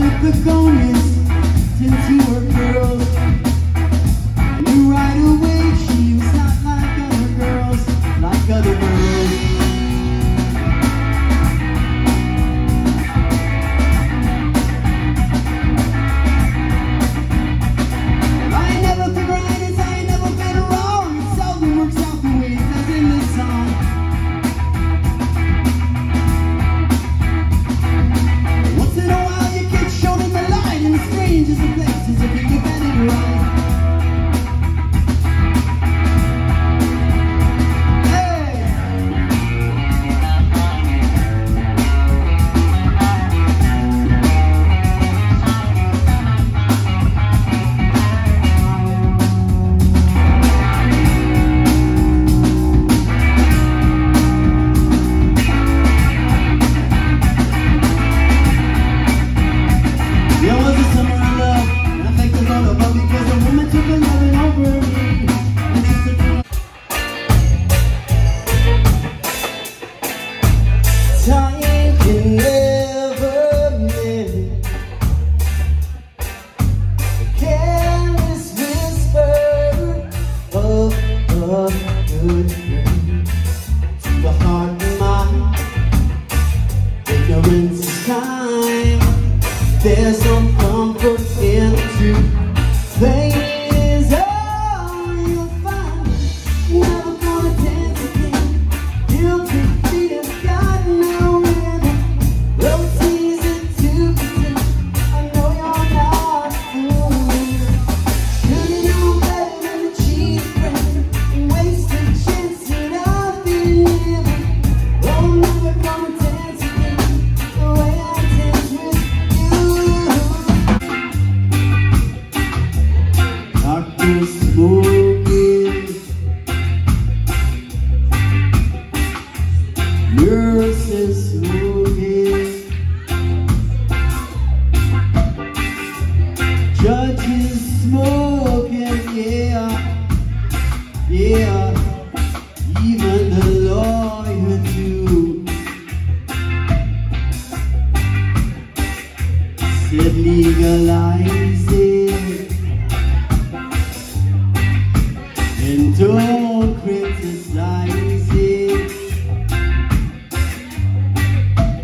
begonias since you were girls. And you right away, she was not like other girls, like other girls. I ain't never been right as I ain't never been wrong. It seldom works out the way it does in this song. Once in a while you get shown in the light in the strangest of places if you look at it right. There was a summer I loved, and I thank the Lord above because a woman took a loving over me. And just a time can never mend the careless whisper of a good friend. To the heart and mind, ignorance is kind. There's no comfort in the truth. Pain is all you'll find. Never gonna dance again. Guilty feet have got no rhythm. Though it's easy to pretend, I know you're not fooling. Should've known better than to cheat a friend and waste a chance that I've been living. Oh, I'm never gonna dance again the way I dance with darkness smoking, nurses smoking, judges smoking, yeah, yeah, even the lawyer too. Said legalize it and don't criticize it.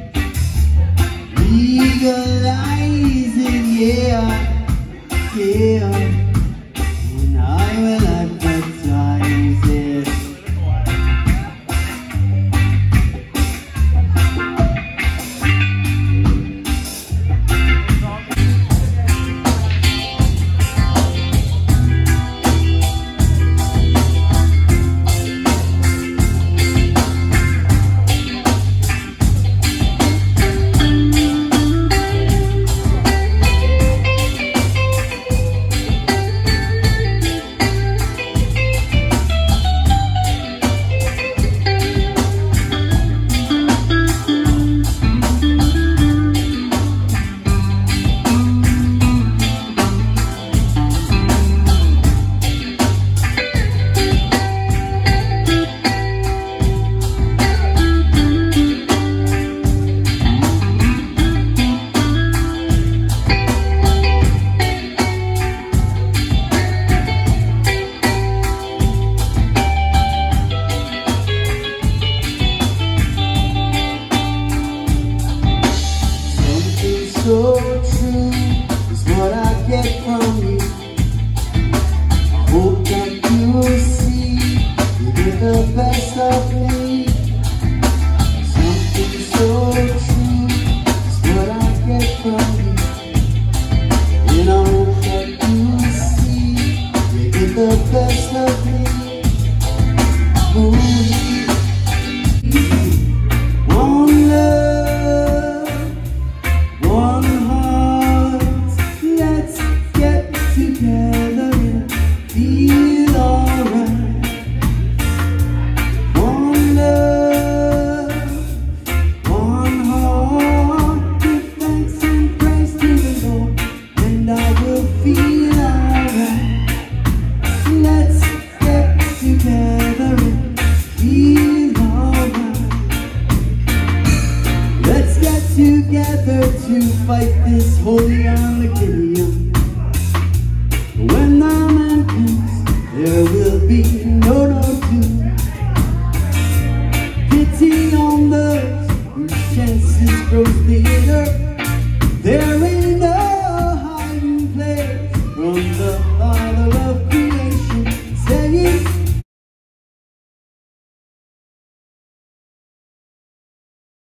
together to fight this holy Armageddon. When the man comes, there will be no doom. Pity on those whose chances grow thinner.